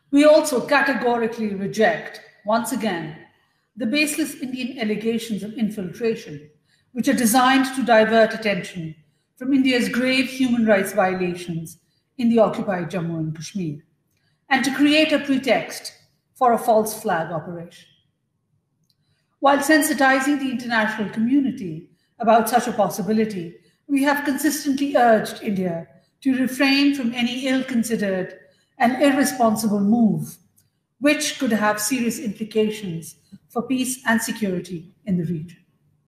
We also categorically reject, once again, the baseless Indian allegations of infiltration, which are designed to divert attention from India's grave human rights violations in the occupied Jammu and Kashmir, and to create a pretext for a false flag operation. While sensitizing the international community about such a possibility, we have consistently urged India to refrain from any ill-considered and irresponsible move, which could have serious implications for peace and security in the region.